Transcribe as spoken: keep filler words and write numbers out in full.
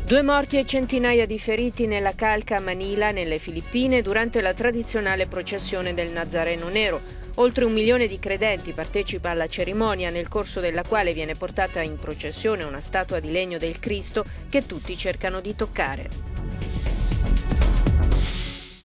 Due morti e centinaia di feriti nella calca a Manila, nelle Filippine, durante la tradizionale processione del Nazareno Nero. Oltre un milione di credenti partecipa alla cerimonia, nel corso della quale viene portata in processione una statua di legno del Cristo che tutti cercano di toccare.